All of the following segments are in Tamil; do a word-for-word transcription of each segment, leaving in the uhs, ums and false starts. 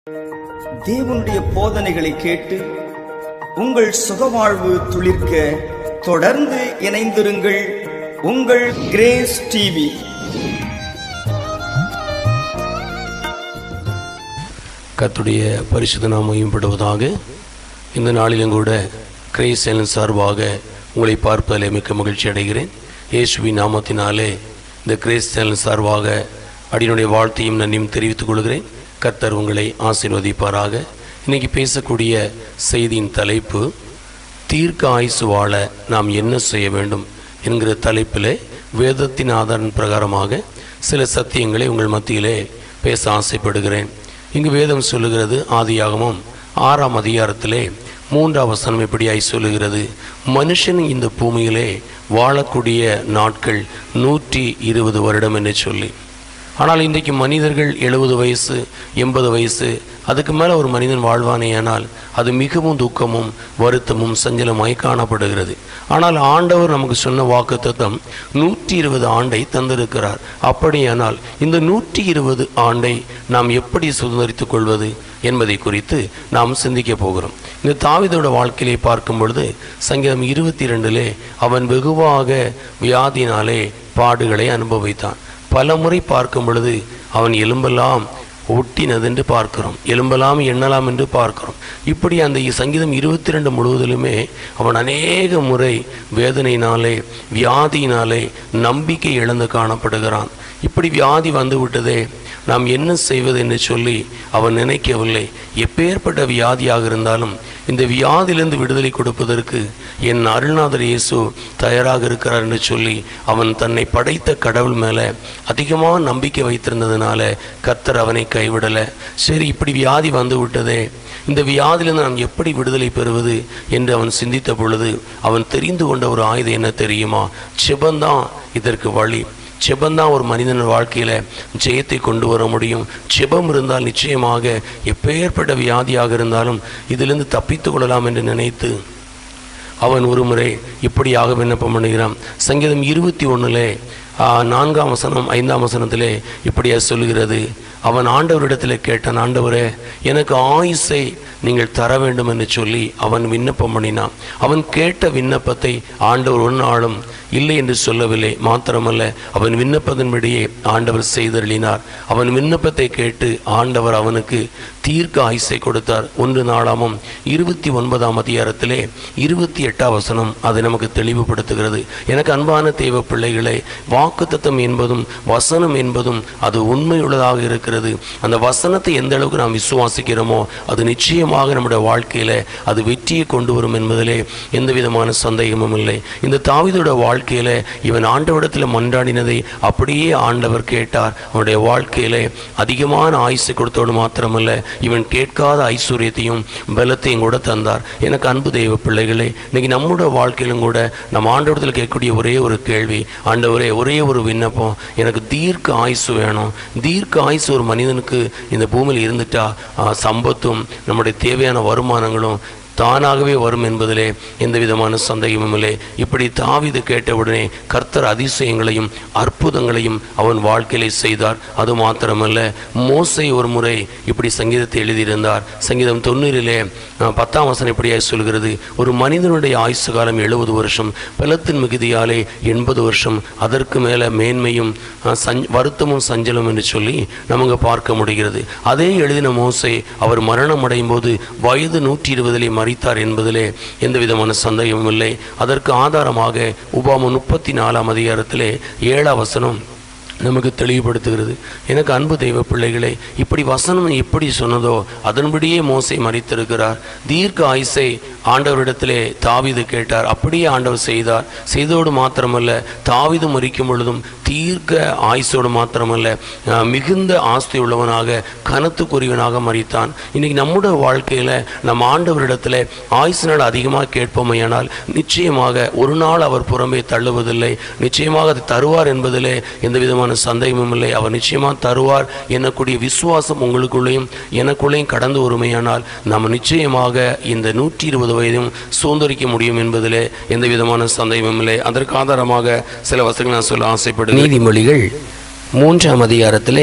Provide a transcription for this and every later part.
தேவனுடைய போதனைகளை கேட்டு உங்கள் சுகவாழ்வு துளிர்க்க தொடர்ந்து இணைந்திருங்கள். உங்கள் கிரேஸ் டிவி. கர்த்தருடைய பரிசுத்த நாமம் மகிமைப்படுவதாக. இந்த நாளிலும் கூட கிரேஸ் சேனல் சார்பாக உங்களை பார்ப்பதில் மிக்க மகிழ்ச்சி அடைகிறேன். இயேசுவின் நாமத்தினாலே இந்த கிரேஸ் சேனல் சார்பாக அடியினுடைய வாழ்த்தையும் நன்றியும் தெரிவித்துக் கொள்கிறேன். கர்த்தர் உங்களை ஆசீர்வதிப்பாராக. இன்றைக்கி பேசக்கூடிய செய்தியின் தலைப்பு, தீர்க்க ஆயுசு வாழ நாம் என்ன செய்ய வேண்டும் என்கிற தலைப்பில் வேதத்தின் ஆதாரம் பிரகாரமாக சில சத்தியங்களை உங்கள் மத்தியிலே பேச ஆசைப்படுகிறேன். இங்கு வேதம் சொல்லுகிறது, ஆதியாகமம் ஆறாம் அதிகாரத்திலே மூன்றாம் வசனம் இப்படியாய் சொல்லுகிறது, மனுஷன் இந்த பூமியிலே வாழக்கூடிய நாட்கள் நூற்றி இருபது வருடம் என்று சொல்லி. ஆனால் இன்றைக்கு மனிதர்கள் எழுபது வயசு எண்பது வயசு அதுக்கு மேலே ஒரு மனிதன் வாழ்வானே ஆனால் அது மிகவும் துக்கமும் வருத்தமும் சஞ்சலமாய் காணப்படுகிறது. ஆனால் ஆண்டவர் நமக்கு சொன்ன வாக்குத்தத்தம் நூற்றி இருபது ஆண்டை தந்திருக்கிறார். அப்படியானால் இந்த நூற்றி இருபது ஆண்டை நாம் எப்படி சுதந்திரித்துக் கொள்வது என்பதை குறித்து நாம் சிந்திக்க போகிறோம். இந்த தாவீதோட வாழ்க்கையிலே பார்க்கும் பொழுது சங்கீதம் இருபத்தி ரெண்டிலே அவன் வெகுவாக வியாதினாலே பாடுகளை அனுபவித்தான். பல முறை பார்க்கும் பொழுது அவன் எலும்பெல்லாம் ஒட்டினதென்று பார்க்கிறோம், எலும்பெல்லாம் எண்ணலாம் என்று பார்க்கிறோம். இப்படி அந்த சங்கீதம் இருபத்தி ரெண்டு முழுவதிலுமே அவன் அநேக முறை வேதனையினாலே வியாதியினாலே நம்பிக்கை இழந்து காணப்படுகிறான். இப்படி வியாதி வந்து விட்டதே, நாம் என்ன செய்வது என்று சொல்லி அவன் நினைக்கவில்லை. எப்பேற்பட்ட வியாதியாக இருந்தாலும் இந்த வியாதியிலிருந்து விடுதலை கொடுப்பதற்கு என் அருள்நாதர் இயேசு தயாராக இருக்கிறார் என்று சொல்லி அவன் தன்னை படைத்த கடவுள் மேலே அதிகமாக நம்பிக்கை வைத்திருந்ததுனால கர்த்தர் அவனை கைவிடலை. சரி, இப்படி வியாதி வந்து விட்டதே, இந்த வியாதியிலிருந்து நாம் எப்படி விடுதலை பெறுவது என்று அவன் சிந்தித்த பொழுது அவன் தெரிந்து கொண்ட ஒரு ஆயுதம் என்ன தெரியுமா? ஜெபந்தான் இதற்கு வழி. ஜெபந்தான் ஒரு மனிதன் வாழ்க்கையில் ஜெயத்தை கொண்டு வர முடியும். ஜெபம் இருந்தால் நிச்சயமாக எப்பேற்பட்ட வியாதியாக இருந்தாலும் இதிலிருந்து தப்பித்து கொள்ளலாம் என்று நினைத்து அவன் ஒரு முறை இப்படியாக விண்ணப்பம் பண்ணுகிறான். சங்கீதம் இருபத்தி ஒன்றிலே நான்காம் வசனம் ஐந்தாம் வசனத்திலே இப்படியா சொல்லுகிறது, அவன் ஆண்டவரிடத்தில் கேட்டான், ஆண்டவரே எனக்கு ஆயுசை நீங்கள் தர வேண்டும் என்று சொல்லி அவன் விண்ணப்பம் பண்ணினான். அவன் கேட்ட விண்ணப்பத்தை ஆண்டவர் ஒரு நாளும் இல்லை என்று சொல்லவில்லை. மாத்திரமல்ல, அவன் விண்ணப்பத்தின்படியே ஆண்டவர் செய்தருளினார். அவன் விண்ணப்பத்தை கேட்டு ஆண்டவர் அவனுக்கு தீர்க்க ஆயுசை கொடுத்தார். ஒன்று நாளாமும் இருபத்தி ஒன்பதாம் அதிகாரத்திலே இருபத்தி எட்டாம் வசனம் அதை நமக்கு தெளிவுபடுத்துகிறது. எனக்கு அன்பான தேவ பிள்ளைகளை, வாக்குத்தத்தம் என்பதும் வசனம் என்பதும் அது உண்மையுள்ளதாக இருக்கிறது. அந்த வசனத்தை எந்த அளவுக்கு நாம் விசுவாசிக்கிறோமோ அது நிச்சயமாக நம்முடைய வாழ்க்கையில அது வெற்றியை கொண்டு வரும் என்பதிலே எந்த விதமான சந்தேகமும் இல்லை. இந்த தாவீதோட வாழ்க்கையில இவன் ஆண்டவரிடத்தில் மன்றாடினதை அப்படியே ஆண்டவர் கேட்டார். அவனுடைய வாழ்க்கையில அதிகமான ஆயுசை கொடுத்தோடு மாத்திரமல்ல, இவன் கேட்காத ஐஸ்வர்யத்தையும் பலத்தையும் கூட தந்தார். எனக்கு அன்பு தெய்வ பிள்ளைகளே, இன்னைக்கு நம்முடைய வாழ்க்கையிலும் கூட நம்ம ஆண்டவரிடத்தில் கேட்கக்கூடிய ஒரே ஒரு கேள்வி, ஆண்டவரே ஒரே ஒரு விண்ணப்பம், எனக்கு தீர்க்க ஆயுசு வேணும். தீர்க்க ஆயுசு ஒரு மனிதனுக்கு இந்த பூமியில் இருந்துட்டா சம்பத்தும் நம்முடைய தேவையான வருமானங்களும் தானாகவே வரும் என்பதிலே எந்த விதமான சந்தேகமும் இல்லை. இப்படி தாவீது கேட்டவுடனே கர்த்தர் அதிசயங்களையும் அற்புதங்களையும் அவன் வாழ்க்கையிலே செய்தார். அது மாத்திரமல்ல, மோசே ஒரு முறை இப்படி சங்கீதத்தை எழுதியிருந்தார். சங்கீதம் தொண்ணூறிலே பத்தாம் வசனம் இப்படியாக சொல்கிறது, ஒரு மனிதனுடைய ஆயுசு காலம் எழுபது வருஷம், பலத்தின் மிகுதியாலே எண்பது வருஷம், அதற்கு மேலே மேன்மையும் சஞ் வருத்தமும் சஞ்சலம் என்று சொல்லி நமக்கு பார்க்க முடிகிறது. அதே எழுதின மோசே அவர் மரணம் அடையும் போது வயது நூற்றி இருபதிலே மரித்தார் என்பதிலே எந்த விதமான சந்தேகமும் இல்லை. அதற்கு ஆதாரமாக உபாகமம் முப்பத்தி நாலாம் அதிகாரத்திலே ஏழாம் வசனம் நமக்கு தெளிவுபடுத்துகிறது. எனக்கு அன்பு தெய்வ பிள்ளைகளை, இப்படி வசனம் எப்படி சொன்னதோ அதன்படியே மோசே மரித்திருக்கிறார். தீர்க்க ஆயுசை ஆண்டவரிடத்திலே தாவீது கேட்டார், அப்படியே ஆண்டவர் செய்தார். செய்தோடு மாத்திரமல்ல, தாவீது மரிக்கும் பொழுதும் தீர்க்க ஆயுசோடு மாத்திரமல்ல மிகுந்த ஆஸ்தி உள்ளவனாக கனத்துக்குரியவனாக மரித்தான். இன்னைக்கு நம்முடைய வாழ்க்கையில் நம்ம ஆண்டவரிடத்தில் ஆயுசு நாள் அதிகமாக கேட்போமையானால் நிச்சயமாக ஒரு நாள் அவர் புறம்பே தள்ளுவதில்லை. நிச்சயமாக அது தருவார் என்பதிலே எந்த விதமான சந்தேகமும் இல்லை. அவர் நிச்சயமாக தருவார் எனக்கூடிய விசுவாசம் உங்களுக்குள்ளேயும் எனக்குள்ளேயும் கடந்து வருமையானால் நம்ம நிச்சயமாக இந்த நூற்றி இருபது வயதும் சுதந்திரிக்க முடியும் என்பதிலே எந்த விதமான சந்தேகமும் இல்லை. அதற்கு ஆதாரமாக சில வசனங்கள் நான் சொல்ல ஆசைப்படுகிறேன். நீதிமொழிகள் மூன்றாம் அதிகாரத்திலே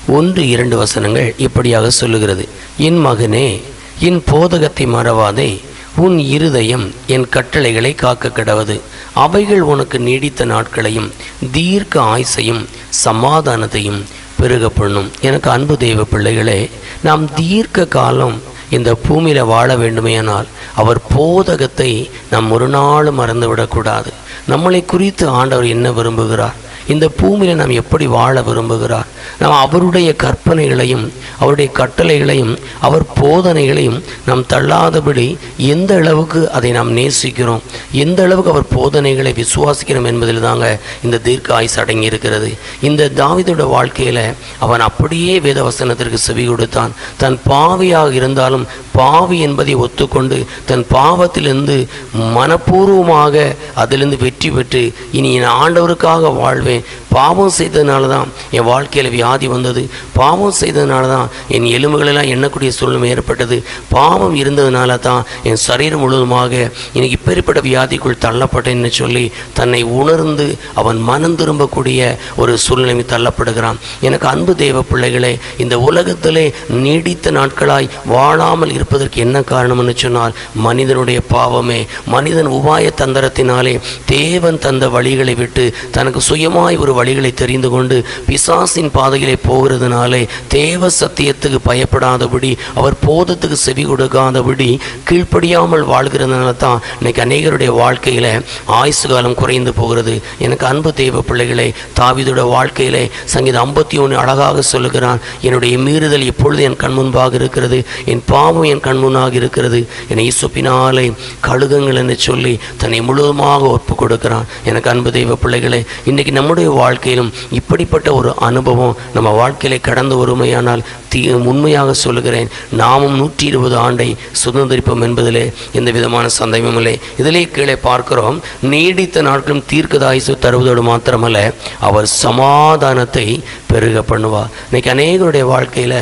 ஒன்று இரண்டு வசனங்கள் இப்படியாக சொல்லுகிறது. என் மகனே, என் போதகத்தை மறவாதே, உன் இருதயம் என் கட்டளைகளை காக்க கடவது. அவைகள் உனக்கு நீடித்த நாட்களையும் தீர்க்க ஆயுசையும் சமாதானத்தையும் பெருக பண்ணும். எனக்கு அன்பு தெய்வ பிள்ளைகளே, நாம் தீர்க்க காலம் இந்த பூமியில் வாழ வேண்டுமேயானால் அவர் போதகத்தை நாம் ஒரு நாளும் மறந்துவிடக்கூடாது. நம்மளை குறித்து ஆண்டவர் என்ன விரும்புகிறார், இந்த பூமியில் நாம் எப்படி வாழ விரும்புகிறார், நாம் அவருடைய கற்பனைகளையும் அவருடைய கட்டளைகளையும் அவர் போதனைகளையும் நாம் தள்ளாதபடி எந்த அளவுக்கு அதை நாம் நேசிக்கிறோம், எந்த அளவுக்கு அவர் போதனைகளை விசுவாசிக்கிறோம் என்பதில் தாங்க இந்த தீர்க்க ஆயுசு அடங்கி இருக்கிறது. இந்த தாவீதோட வாழ்க்கையில் அவன் அப்படியே வேத வசனத்திற்கு செவி கொடுத்தான். தன் பாவியாக இருந்தாலும் பாவி என்பதை ஒத்துக்கொண்டு தன் பாவத்திலிருந்து மனப்பூர்வமாக அதிலிருந்து வெற்றி பெற்று இனி என் ஆண்டவருக்காக வாழ்வேன், பாவம் செய்ததுனால தான் என் வாழ்க்கையில் வியாதி வந்தது, பாவம் செய்ததுனால தான் என் எலும்புகளெல்லாம் எண்ணக்கூடிய சூழ்நிலை ஏற்பட்டது, பாவம் இருந்ததுனால தான் என் சரீரம் முழுவதுமாக எனக்கு இப்பேற்பட்ட வியாதிக்குள் தள்ளப்பட்டேன்னு சொல்லி தன்னை உணர்ந்து அவன் மனம் திரும்பக்கூடிய ஒரு சூழ்நிலை தள்ளப்படுகிறான். எனக்கு அன்பு தேவ பிள்ளைகளே, இந்த உலகத்திலே நீடித்த நாட்களாய் வாழாமல் இருப்பதற்கு என்ன காரணம்னு சொன்னால் மனிதனுடைய பாவமே. மனிதன் உபாய தந்திரத்தினாலே தேவன் தந்த வழிகளை விட்டு தனக்கு சுயமாய் ஒரு வழிகளை தெரிந்து கொண்டு பிசாசின் பாதையிலே போகிறதுனாலே தேவ சத்தியத்துக்கு பயப்படாதபடி அவர் போதத்துக்கு செவி கொடுக்காதபடி கீழ்ப்படியாமல் வாழ்கிறதுனால தான் இன்னைக்கு அநேகருடைய வாழ்க்கையில ஆயுசு காலம் குறைந்து போகிறது. எனக்கு அன்பு தேவ பிள்ளைகளே, தாவீதோட வாழ்க்கையிலே சங்கீதம் ஐம்பத்தி ஒன்று அழகாக சொல்லுகிறான், என்னுடைய மீறுதல் எப்பொழுது என் கண் முன்பாக இருக்கிறது, என் பாவம் என் கண் முன்னாக இருக்கிறது, என்னை இயேசுவினாலே கழுகுங்கள் என்று சொல்லி தன்னை முழுவதுமாக ஒப்பு கொடுக்கிறான். எனக்கு அன்பு தெய்வ பிள்ளைகளே, இன்னைக்கு நம்முடைய வாழ்க்கையிலும் இப்படிப்பட்ட ஒரு அனுபவம் நம்ம வாழ்க்கையிலே கடந்து வருமையானால் தீ உண்மையாக சொல்லுகிறேன், நாமும் நூற்றி இருபது ஆண்டை சுதந்திரிப்போம் என்பதிலே எந்த விதமான சந்தேகமும் இல்லை. இதிலே கீழே பார்க்கிறோம், நீடித்த நாட்களும் தீர்க்கதாயுசு தருவதோடு மாத்திரமல்ல அவர் சமாதானத்தை பெருக பண்ணுவார். இன்னைக்கு அநேகருடைய வாழ்க்கையில்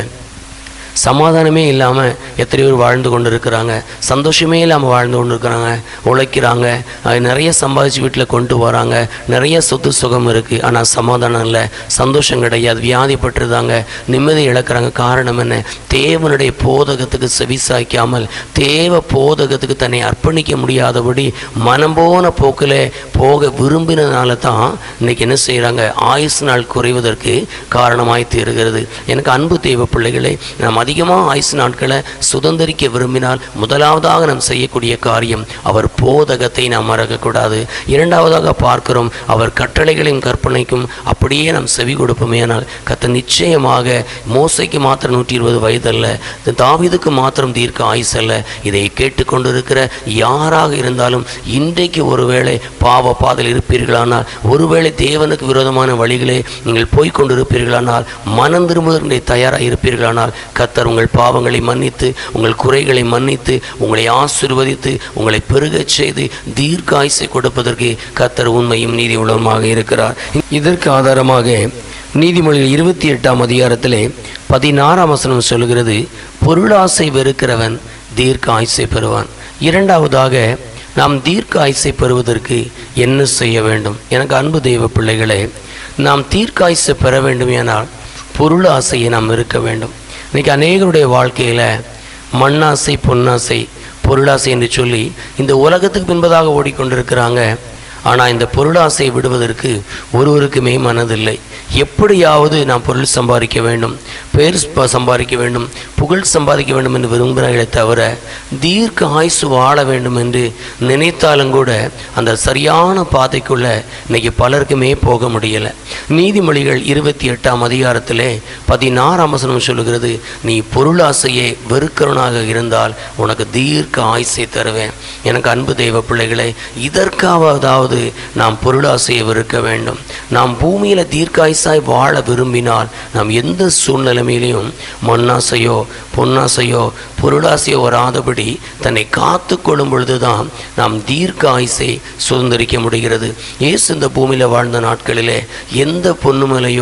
சமாதானமே இல்லாமல் எத்தனை பேர் வாழ்ந்து கொண்டு இருக்கிறாங்க, சந்தோஷமே இல்லாமல் வாழ்ந்து கொண்டு இருக்கிறாங்க, உழைக்கிறாங்க, நிறைய சம்பாதிச்சு வீட்டில் கொண்டு வராங்க, நிறைய சொத்து சுகம் இருக்குது, ஆனால் சமாதானம் இல்லை, சந்தோஷம் கிடையாது, வியாதிப்பட்டுருந்தாங்க, நிம்மதி இழக்கிறாங்க. காரணம் என்ன? தேவனுடைய போதகத்துக்கு செவிசாய்க்காமல் தேவ போதகத்துக்கு தன்னை அர்ப்பணிக்க முடியாதபடி மனம் போன போக்கில் போக விரும்பினதுனால தான் இன்னைக்கு என்ன செய்கிறாங்க, ஆயுசு நாள் குறைவதற்கு காரணமாய் தீருகிறது. எனக்கு அன்பு தேவ பிள்ளைகளை, நாம் அதிகமாக ஆயுசு நாட்களை சுதந்திரிக்க விரும்பினால் முதலாவதாக நாம் செய்யக்கூடிய காரியம் அவர் போதகத்தை நாம் மறக்கக்கூடாது. இரண்டாவதாக பார்க்கிறோம், அவர் கட்டளைகளையும் கற்பனைக்கும் அப்படியே நாம் செவி கொடுப்போமேனால் கர்த்தர் நிச்சயமாக மோசைக்கு மாத்திரம் நூற்றி இருபது வயதல்ல, தாவீதுக்கு மாத்திரம் தீர்க்க ஆயுசு அல்ல. இதை கேட்டுக்கொண்டிருக்கிற யாராக இருந்தாலும் இன்றைக்கு ஒருவேளை பாவ பாதையில் இருப்பீர்களானால், ஒருவேளை தேவனுக்கு விரோதமான வழிகளே நீங்கள் போய்கொண்டிருப்பீர்களானால், மனம் திரும்புவதற்கு தயாராக இருப்பீர்களானால் கர்த்தர் உங்கள் பாவங்களை மன்னித்து உங்கள் குறைகளை மன்னித்து உங்களை ஆசீர்வதித்து உங்களை பெருகச் செய்து தீர்க்க ஆயுசை கொடுப்பதற்கு கர்த்தர் உண்மையும் நீதி உள்ளவருமாக இருக்கிறார். இதற்கு ஆதாரமாக நீதிமொழிகள் இருபத்தி எட்டாம் அதிகாரத்திலே பதினாறாம் வசனம் சொல்கிறது, பொருளாசை வெறுக்கிறவன் தீர்க்க ஆயுசை பெறுவான். இரண்டாவதாக நாம் தீர்க்க ஆயுசை பெறுவதற்கு என்ன செய்ய வேண்டும்? எனக்கு அன்பு தெய்வ பிள்ளைகளே, நாம் தீர்க்க ஆயுசை பெற வேண்டுமானால் பொருள் ஆசையை நாம் இருக்க வேண்டும். இன்றைக்கி அநேகருடைய வாழ்க்கையில் மண்ணாசை, பொன்னாசை, பொருளாசை என்று சொல்லி இந்த உலகத்துக்கு பின்பதாக ஓடிக்கொண்டிருக்கிறாங்க. ஆனால் இந்த பொருளாசையை விடுவதற்கு ஒருவருக்குமே மனதில்லை. எப்படியாவது நாம் பொருள் சம்பாதிக்க வேண்டும், பேர் சம்பாதிக்க வேண்டும், புகழ் சம்பாதிக்க வேண்டும் என்று விரும்புகிறார்களே தவிர தீர்க்க ஆயுசு வாழ வேண்டும் என்று நினைத்தாலும் கூட அந்த சரியான பாதைக்குள்ள இன்னைக்கு பலருக்குமே போக முடியலை. நீதிமொழிகள் இருபத்தி எட்டாம் அதிகாரத்திலே பதினாறாம் வசனம் சொல்லுகிறது, நீ பொருளாசையை வெறுக்கிறவனாக இருந்தால் உனக்கு தீர்க்க ஆயுசை தருவேன். எனக்கு அன்பு தெய்வ பிள்ளைகளை, இதற்காவதாவது நாம் பொருளாசையை வெறுக்க வேண்டும். நாம் பூமியில் தீர்க்காயுசாய் வாழ விரும்பினால் நாம் எந்த சூழ்நிலைமையிலையும் மண்ணாசையோ பொன்னாசையோ பொருளாசையோ வராதபடி தன்னை காத்து கொள்ளும் பொழுதுதான் நாம் தீர்க்க ஆயுசை சுதந்திரிக்க முடிகிறது. இயேசு இந்த பூமியில் வாழ்ந்த நாட்களிலே எந்த பொன்னுமலையோ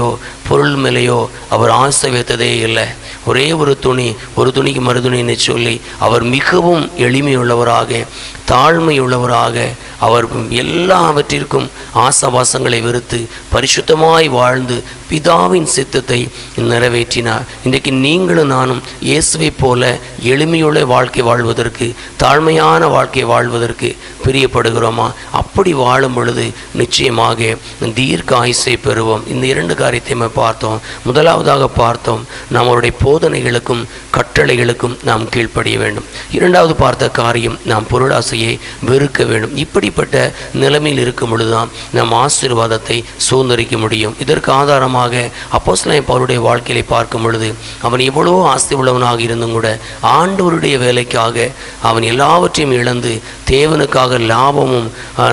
பொருள் மேலேயோ அவர் ஆசை வைத்ததே இல்லை. ஒரே ஒரு துணி, ஒரு துணிக்கு மறுதுணின்னு சொல்லி அவர் மிகவும் எளிமையுள்ளவராக, தாழ்மையுள்ளவராக, அவர் எல்லாவற்றிற்கும் ஆசவாசங்களை வெறுத்து பரிசுத்தமாய் வாழ்ந்து பிதாவின் சித்தத்தை நிறைவேற்றினார். இன்றைக்கு நீங்களும் நானும் இயேசுவை போல எளிமையுள்ள வாழ்க்கை வாழ்வதற்கு, தாழ்மையான வாழ்க்கை வாழ்வதற்கு பிரியப்படுகிறோமா? அப்படி வாழும் பொழுது நிச்சயமாக தீர்க்க ஆயுசை பெறுவோம். இந்த இரண்டு காரியத்தை நம்ம பார்த்தோம். முதலாவதாக பார்த்தோம், நம்மளுடைய போதனைகளுக்கும் கட்டளைகளுக்கும் நாம் கீழ்ப்படிய வேண்டும். இரண்டாவது பார்த்த காரியம், நாம் பொருளாசையை வெறுக்க வேண்டும். இப்படிப்பட்ட நிலைமையில் இருக்கும் பொழுதுதான் நாம் ஆசீர்வாதத்தை சுதந்திரிக்க முடியும். இதற்கு ஆதாரமாக அப்போஸ்தலனாகிய பவுலுடைய வாழ்க்கையை பார்க்கும் பொழுது அவன் எவ்வளவோ ஆஸ்தி உள்ளவனாக இருந்தும் கூட ஆண்டவருடைய வேலைக்காக அவன் எல்லாவற்றையும் இழந்து தேவனுக்காக லாபமும்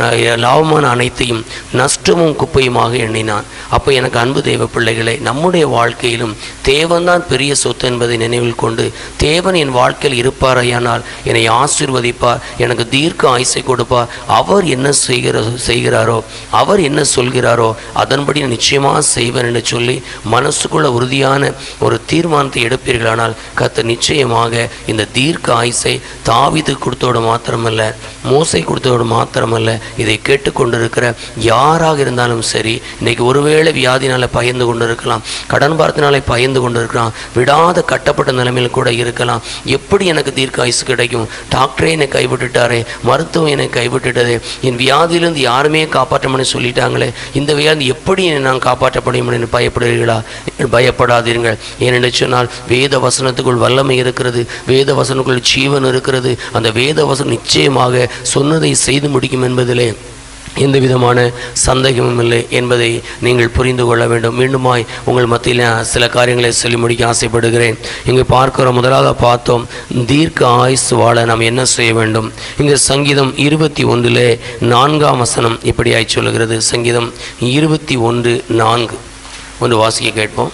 லாபமான அனைத்தையும் நஷ்டமும் குப்பையுமாக எண்ணினான். அப்போ எனக்கு அன்பு தேவ பிள்ளைகளை, நம்முடைய வாழ்க்கையிலும் தேவன்தான் பெரிய சொத்து என்பதை நினைவில் கொண்டு, தேவன் என் வாழ்க்கையில் இருப்பாரையானால் என்னை ஆசீர்வதிப்பார், எனக்கு தீர்க்க ஆயுசை கொடுப்பார், அவர் என்ன செய்கிற செய்கிறாரோ அவர் என்ன சொல்கிறாரோ அதன்படி நிச்சயமாக செய்வேன் என்று சொல்லி மனசுக்குள்ள உறுதியான ஒரு தீர்மானத்தை எடுப்பீர்களானால் கர்த்தர் நிச்சயமாக இந்த தீர்க்க ஆயுசை தாவீது கொடுத்தோடு மாத்திரமல்ல, மோசே கொடுத்தோடு மாத்திரமல்ல, இதை கேட்டுக்கொண்டிருக்கிற யாராக இருந்தாலும் சரி, இன்னைக்கு ஒருவேளை வியாதினால பயந்து கொண்டு இருக்கலாம், கடன் பாரத்தினாலே பயந்து கொண்டு இருக்கலாம், விடாத கட்டப்பட்ட நிலைமையில் கூட இருக்கலாம். எப்படி எனக்கு தீர்க்க ஆயுசு கிடைக்கும்? டாக்டரே என்னை கைவிட்டுட்டாரே, மருத்துவம் என்னை கைவிட்டுட்டதே, என் வியாதியிலிருந்து யாருமே காப்பாற்ற முடியும் சொல்லிட்டாங்களே, இந்த வியாதி எப்படி நான் காப்பாற்ற முடியும் என்று பயப்படுகிறீர்களா? பயப்படாதீர்கள். ஏனென்று சொன்னால் வேத வசனத்துக்குள் வல்லமை இருக்கிறது, வேத வசனத்துக்குள் ஜீவன் இருக்கிறது. அந்த வேத வசனம் நிச்சயமாக சொன்னதை செய்து முடிக்கும் என்பதிலே எந்த விதமான சந்தேகமும் இல்லை என்பதை நீங்கள் புரிந்து கொள்ள வேண்டும். மீண்டுமாய் உங்கள் மத்தியில் சில காரியங்களை சொல்லி முடிக்க ஆசைப்படுகிறேன். இங்கு பார்க்கிற முதலாக பார்த்தோம், தீர்க்க ஆயுசு வாழ நாம் என்ன செய்ய வேண்டும். இங்கு சங்கீதம் இருபத்தி ஒன்றிலே நான்காம் வசனம் இப்படியாய் சொல்லுகிறது. சங்கீதம் இருபத்தி ஒன்று நான்கு ஒன்று வாசிக்க கேட்போம்.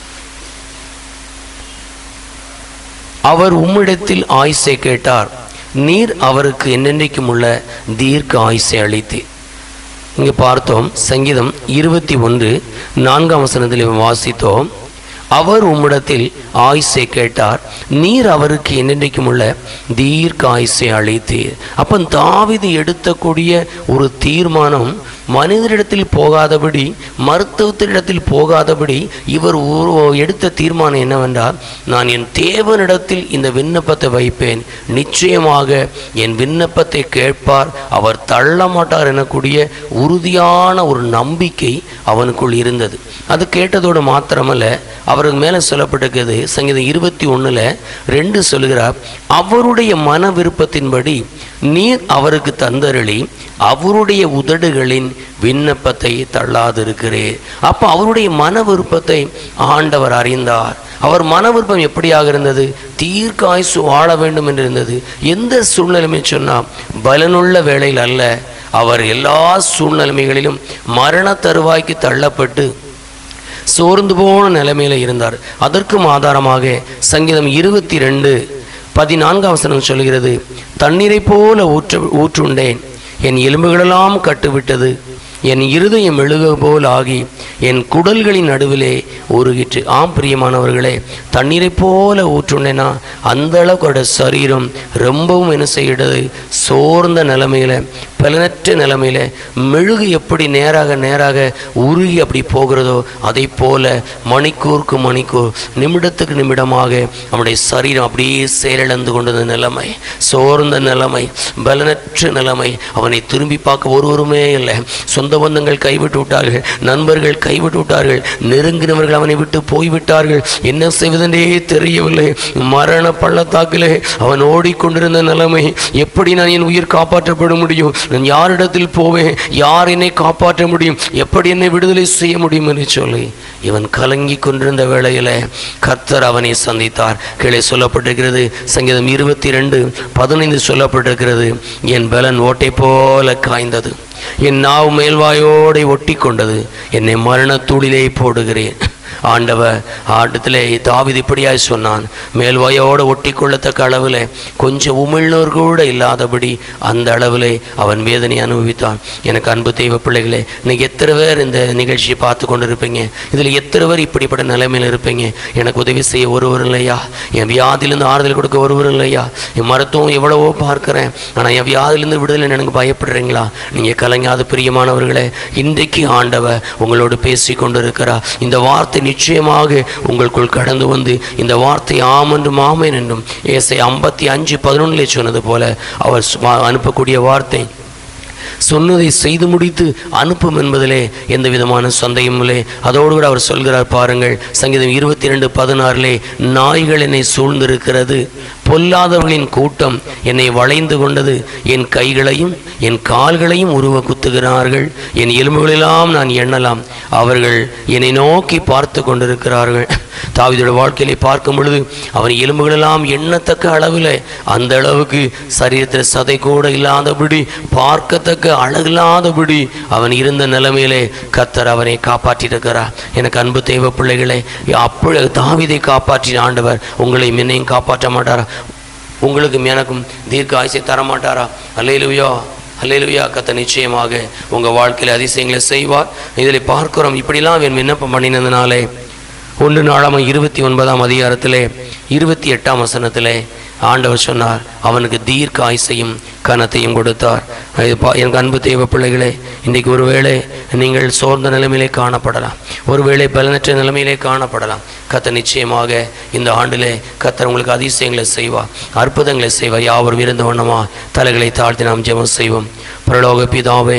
அவர் உம்மிடத்தில் ஆயுசை கேட்டார், நீர் அவருக்கு என்னென்றைக்கும் உள்ள தீர்க்க ஆயுசை அளித்தீர். இங்கே பார்த்தோம், சங்கீதம் இருபத்தி ஒன்று நான்காம் வசனத்தில் வாசித்தோம், அவர் உம்மிடத்தில் ஆயுசை கேட்டார், நீர் அவருக்கு என்னென்றைக்கும் உள்ள தீர்க்க ஆயுசை அளித்தீர். அப்போ தாவீது எடுத்தக்கூடிய ஒரு தீர்மானம் மனிதரிடத்தில் போகாதபடி, மருத்துவத்தினிடத்தில் போகாதபடி இவர் எடுத்த தீர்மானம் என்னவென்றால், நான் என் தேவனிடத்தில் இந்த விண்ணப்பத்தை வைப்பேன், நிச்சயமாக என் விண்ணப்பத்தை கேட்பார், அவர் தள்ள மாட்டார் எனக்கூடிய உறுதியான ஒரு நம்பிக்கை அவனுக்குள் இருந்தது. அது கேட்டதோடு மாத்திரமல்ல, அவருக்கு மேலே சொல்லப்பட்டிருக்கிறது சங்கீதம் இருபத்தி ஒன்றில் ரெண்டு சொல்லுகிறார், அவருடைய மன விருப்பத்தின்படி நீர் அவருக்கு தந்தருளி அவருடைய உதடுகளின் விண்ணப்பத்தை தள்ளாதிருக்கிறேன். அப்போ அவருடைய மன விருப்பத்தை ஆண்டவர் அறிந்தார். அவர் மன விருப்பம் எப்படியாக இருந்தது? தீர்க்க ஆயுசு வாழ வேண்டும் என்று இருந்தது. எந்த சூழ்நிலைமை சொன்னால் பலனுள்ள வேளையில் அல்ல, அவர் எல்லா சூழ்நிலைமைகளிலும் மரண தருவாய்க்கு தள்ளப்பட்டு சோர்ந்து போன நிலைமையில இருந்தார். அதற்கும் ஆதாரமாக சங்கீதம் இருபத்தி ரெண்டு பதினான்காம் வசனம் சொல்கிறது, தண்ணீரை போல ஊற்று ஊற்றுண்டேன், என் எலும்புகளெல்லாம் கட்டுவிட்டது, என் இருதயம் மெழுகு போல் ஆகி என் குடல்களின் நடுவிலே உருகிற்று. ஆம் பிரியமானவர்களே, தண்ணீரை போல ஊற்றுண்டேனா அந்த அளவுக்கு சரீரம் ரொம்பவும் என்ன செய்கிறது? சோர்ந்த நிலைமையில, பலனற்ற நிலைமையில, மெழுகு எப்படி நேராக நேராக உருகி அப்படி போகிறதோ அதை போல மணிக்கூருக்கு மணிக்கூர், நிமிடத்துக்கு நிமிடமாக நம்முடைய சரீரம் அப்படியே செயலிழந்து கொண்டது நிலைமை, சோர்ந்த நிலைமை, பலனற்ற நிலைமை. அவனை திரும்பி பார்க்க ஒருவருமே இல்லை. சொந்த பந்தங்கள் கைவிட்டு விட்டார்கள், நண்பர்கள் கைவிட்டு விட்டார்கள், நெருங்கினவர்கள் அவனை விட்டு போய்விட்டார்கள். என்ன செய்வதென்றே தெரியவில்லை. மரண பள்ளத்தாக்கிலே அவன் ஓடிக்கொண்டிருந்த நிலைமை. எப்படி நான் என் உயிர் காப்பாற்றப்பட முடியும்? நான் யாரிடத்தில் போவேன்? யார் என்னை காப்பாற்ற முடியும்? எப்படி என்னை விடுதலை செய்ய முடியும் என்று சொல்லி இவன் கலங்கி கொண்டிருந்த வேளையில கர்த்தர் அவனை சந்தித்தார். கீழே சொல்லப்பட்டிருக்கிறது சங்கீதம் இருபத்தி ரெண்டு பதினைந்து சொல்லப்பட்டிருக்கிறது, என் பலன் ஓட்டை போல காய்ந்தது, என் நாவு மேல்வாயோடை ஒட்டி கொண்டது, என்னை மரண தூளிலே போடுகிறேன். ஆண்டவர் ஆட்டத்திலே தாவீது இப்படியாய் சொன்னான், மேல்வாயோடு ஒட்டி கொள்ளத்தக்க அளவில் கொஞ்சம் உமிழ்நோர் கூட இல்லாதபடி அந்த அளவில் அவன் வேதனை அனுபவித்தான். எனக்கு அன்பு தெய்வ பிள்ளைகளே, இன்னைக்கு எத்தனை பேர் இந்த நிகழ்ச்சியை பார்த்து கொண்டு இருப்பீங்க, இதில் எத்தனை பேர் இப்படிப்பட்ட நிலைமையில் இருப்பீங்க. எனக்கு உதவி செய்ய ஒருவர் இல்லையா, என் வியாதியிலிருந்து ஆறுதல் கொடுக்க ஒருவர் இல்லையா, என் மருத்துவம் எவ்வளவோ பார்க்குறேன், ஆனால் என் வியாதியிலிருந்து விடுதலை எனக்கு பயப்படுறீங்களா? நீங்கள் கலங்காத பிரியமானவர்களே, இன்றைக்கு ஆண்டவர் உங்களோடு பேசி கொண்டு இருக்கிறார். இந்த வார்த்தை நிச்சயமாக உங்களுக்குள் கடந்து வந்து இந்த வார்த்தை ஆம் என்றும் ஆமேன் என்றும் ஏசை ஐம்பத்தி அஞ்சு பதினொன்றிலே சொன்னது போல அவர் அனுப்பக்கூடிய வார்த்தை சொன்னதை செய்து முடித்து அனுப்பும் என்பதிலே எந்த விதமான சந்தேகமும் இல்லை. அதோடு கூட அவர் சொல்கிறார் பாருங்கள், சங்கீதம் இருபத்தி ரெண்டு பதினாறிலே, நாய்கள் என்னை சூழ்ந்திருக்கிறது, பொல்லாதவர்களின் கூட்டம் என்னை வளைந்து கொண்டது, என் கைகளையும் என் கால்களையும் உருவ குத்துகிறார்கள், என் எலும்புகளெல்லாம் நான் எண்ணலாம், அவர்கள் என்னை நோக்கி பார்த்து கொண்டிருக்கிறார்கள். தாவீதுடைய வாழ்க்கையிலே பார்க்கும் பொழுது அவன் எலும்புகளெல்லாம் எண்ணத்தக்க அளவில், அந்த அளவுக்கு சரீரத்தில் சதை கூட இல்லாதபடி, பார்க்கத்தக்க அழகில்லாதபடி அவன் இருந்த நிலைமையிலே கர்த்தர் அவனை காப்பாற்றியிருக்கிறார். எனக்கு அன்பு தெய்வ பிள்ளைகளே, அப்பொழுது தாவீதை காப்பாற்றின ஆண்டவர் உங்களையும் என்னையும் காப்பாற்ற மாட்டாரா? உங்களுக்கும் எனக்கும் தீர்க்க ஆயுசை தரமாட்டாரா? அல்லேலூயா, அல்லேலூயா. கர்த்தர் நிச்சயமாக உங்கள் வாழ்க்கையில் அதிசயங்களை செய்வார். இதில் பார்க்கிறோம், இப்படிலாம் அவன் விண்ணப்பம் பண்ணினதுனாலே ஒன்று நாளாம் இருபத்தி ஒன்பதாம் அதிகாரத்திலே இருபத்தி எட்டாம் வசனத்திலே ஆண்டவர் சொன்னார், அவனுக்கு தீர்க்க ஆயுசையும் கனத்தையும் கொடுத்தார். எனக்கு அன்பு தெய்வ பிள்ளைகளே, இன்றைக்கு ஒருவேளை நீங்கள் சோர்ந்த நிலைமையிலே காணப்படலாம், ஒருவேளை பலனற்ற நிலைமையிலே காணப்படலாம். கர்த்தர் நிச்சயமாக இந்த ஆண்டிலே கர்த்தர் உங்களுக்கு அதிசயங்களை செய்வார், அற்புதங்களை செய்வார். யாவர் விருந்த வண்ணமா தலைகளை தாழ்த்தி நாம் ஜெபம் செய்வோம். பரலோக பிதாவே,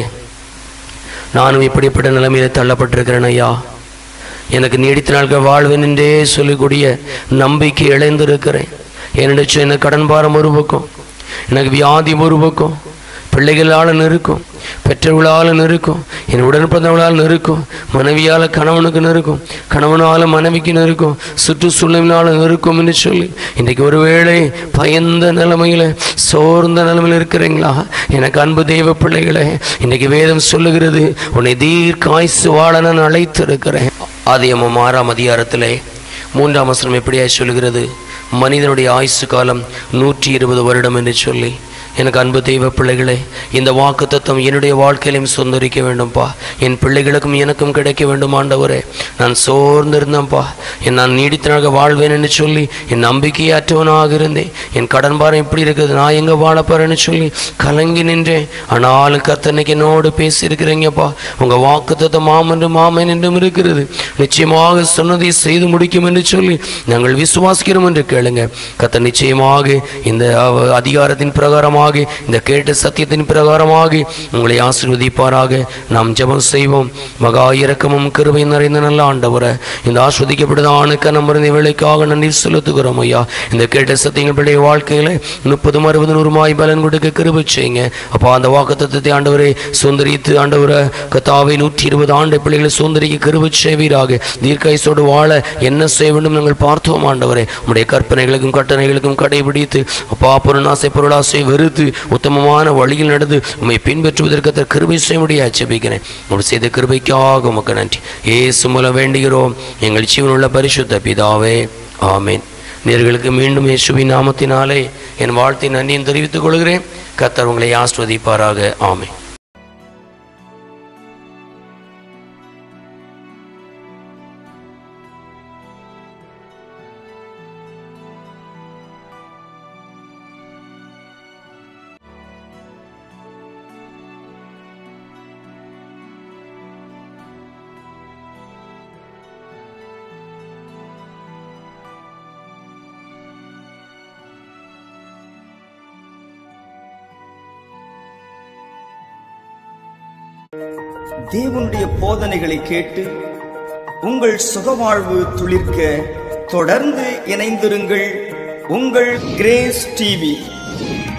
நானும் இப்படிப்பட்ட நிலைமையிலே தள்ளப்பட்டிருக்கிறேன் ஐயா. எனக்கு நீடித்த நாட்கள் வாழ்வேன் என்றே சொல்லக்கூடிய நம்பிக்கை இழந்திருக்கிறேன். என்னிடம் என்ன கடன் பாரம் ஒரு பக்கம், எனக்கு வியாதி ஒரு பக்கம், பிள்ளைகளால் நெருக்கும், பெற்றவர்களால் நெருக்கும், என் உடன்பிறந்தவர்களால் நெருக்கும், மனைவியால் கணவனுக்கு நெருக்கும், கணவனால் மனைவிக்கு நெருக்கும், சுற்றுச்சூழலினால் நெருக்கும் என்று சொல்லி இன்றைக்கு ஒருவேளை பயந்த நிலைமையில் சோர்ந்த நிலைமையில் இருக்கிறீங்களா? எனக்கு அன்பு தெய்வ பிள்ளைகளே, இன்றைக்கு வேதம் சொல்லுகிறது, உன்னை தீர்க்க ஆயுசு வாழ நான் அழைத்திருக்கிறேன். ஆதியாகமம் ஆறாம் அதிகாரத்திலே மூன்றாம் வசனம் எப்படியா சொல்லுகிறது, மனிதனுடைய ஆயுசு காலம் நூற்றி இருபது வருடம் என்று சொல்லி. எனக்கு அன்பு தெய்வ பிள்ளைகளே, இந்த வாக்கு தத்துவம் என்னுடைய வாழ்க்கையிலையும் சொந்தரிக்க வேண்டும்ப்பா, என் பிள்ளைகளுக்கும் எனக்கும் கிடைக்க வேண்டும் ஆண்டவரே. நான் சோர்ந்திருந்தேன்ப்பா, என் நான் நீடித்தனாக வாழ்வேன் என்று சொல்லி என் நம்பிக்கையற்றவனாக இருந்தேன். என் கடன் பாரம் எப்படி இருக்குது, நான் எங்கே வாழப்போறேன்னு சொல்லி கலங்கி நின்றேன். ஆனாலும் கர்த்தனைக்கு என்னோடு பேசியிருக்கிறீங்கப்பா. உங்கள் வாக்கு தத்துவம் மாம் என்றும் மாமன் என்றும் இருக்கிறது, நிச்சயமாக சொன்னதை செய்து முடிக்கும் என்று சொல்லி நாங்கள் விசுவாசிக்கிறோம் என்று கேளுங்க. கர்த்தர் நிச்சயமாக இந்த அதிகாரத்தின் பிரகாரமாக, இந்த கேட்ட சத்தியத்தின் பிரகாரமாக உங்களை ஆசீர்வதிப்பாராக. நாம் ஜெபம் செய்வோம். மகா இரக்கமும் கிருபை நிறைந்த நல்ல ஆண்டவரே, இந்த ஆஸ்வதிக்கப்பட்டதான கனமருந்த வேலைக்காக நன்றி செலுத்துகிறோம் ஐயா. இந்த கேட்ட சத்தியங்களுடைய வாழ்க்கையில முப்பதும் அறுபது நூறுமாய் பலன் கொடுக்க கிருபை செய்யுங்க அப்பா. அந்த வாக்கு தத்துவத்தை ஆண்டவரே சுந்தரித்து ஆண்டவரை கத்தாவை நூற்றி இருபது ஆண்டு பிள்ளைகளை சுந்தரிக்க கிருபை செய்வீராக. தீர்க்காயுசோடு வாழ என்ன செய்ய வேண்டும் நாங்கள் பார்த்தோம் ஆண்டவரே. உடைய கற்பனைகளுக்கும் கட்டளைகளுக்கும் கடைபிடித்து அப்பா பொருளாசை பொருளாசை வெறுத்து உத்தமமான வழியில் நடந்து உம்மை பின்பற்றுவதற்கு கிருபை செய்ய முடியாது ஜெபிக்கிறேன். உங்கள் செய்த கிருபைக்காக உமக்கு நன்றி. இயேசு மூலம் வேண்டுகிறோம் எங்கள் ஜீவனுள்ள பரிசுத்த பிதாவே, ஆமேன். நேர்களுக்கு மீண்டும் இயேசுவின் நாமத்தினாலே என் வாழ்த்தை நன்றியும் தெரிவித்துக் கொள்கிறேன். கர்த்தர் உங்களை ஆசீர்வதிப்பாராக. ஆமேன். தேவனுடைய போதனைகளை கேட்டு உங்கள் சுகவாழ்வு துளிர்க்க தொடர்ந்து இணைந்திருங்கள். உங்கள் கிரேஸ் டிவி.